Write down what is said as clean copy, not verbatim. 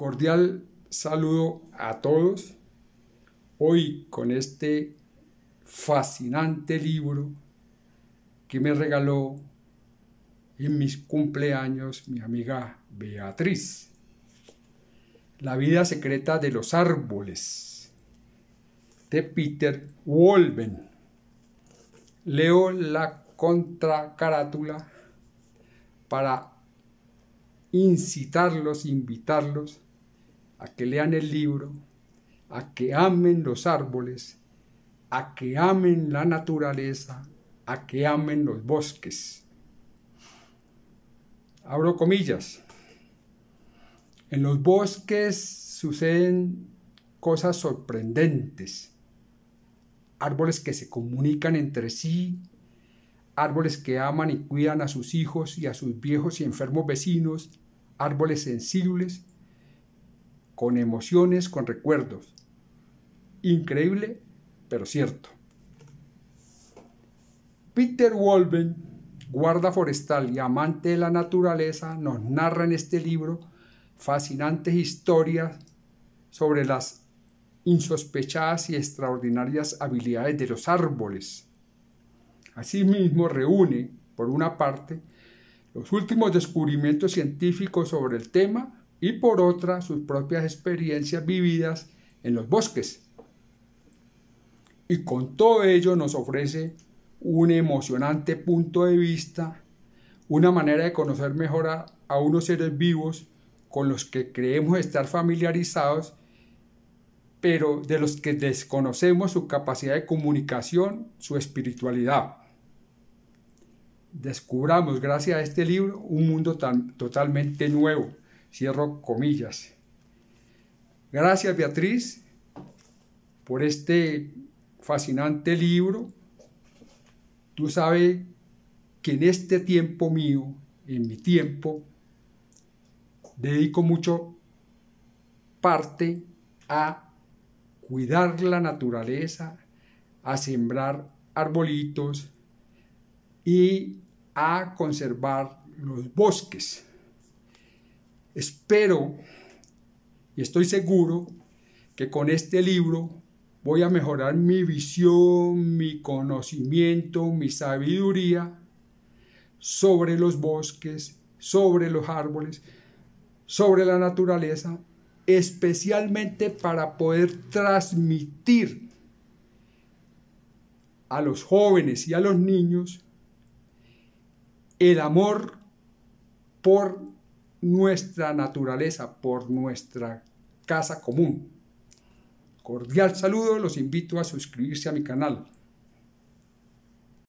Cordial saludo a todos. Hoy con este fascinante libro que me regaló en mis cumpleaños mi amiga Beatriz. La vida secreta de los árboles, de Peter Wolleben. Leo la contracarátula para incitarlos, invitarlos a que lean el libro, a que amen los árboles, a que amen la naturaleza, a que amen los bosques. Abro comillas. En los bosques suceden cosas sorprendentes. Árboles que se comunican entre sí, árboles que aman y cuidan a sus hijos y a sus viejos y enfermos vecinos, árboles sensibles, con emociones, con recuerdos. Increíble, pero cierto. Peter Wolleben, guarda forestal y amante de la naturaleza, nos narra en este libro fascinantes historias sobre las insospechadas y extraordinarias habilidades de los árboles. Asimismo, reúne, por una parte, los últimos descubrimientos científicos sobre el tema y por otra, sus propias experiencias vividas en los bosques. Y con todo ello nos ofrece un emocionante punto de vista, una manera de conocer mejor a unos seres vivos con los que creemos estar familiarizados, pero de los que desconocemos su capacidad de comunicación, su espiritualidad. Descubramos, gracias a este libro, un mundo totalmente nuevo. Cierro comillas. Gracias, Beatriz, por este fascinante libro. Tú sabes que en este tiempo mío, en mi tiempo, dedico mucho parte a cuidar la naturaleza, a sembrar arbolitos y a conservar los bosques. Espero y estoy seguro que con este libro voy a mejorar mi visión, mi conocimiento, mi sabiduría sobre los bosques, sobre los árboles, sobre la naturaleza, especialmente para poder transmitir a los jóvenes y a los niños el amor por nuestra naturaleza, por nuestra casa común. Cordial saludo, los invito a suscribirse a mi canal.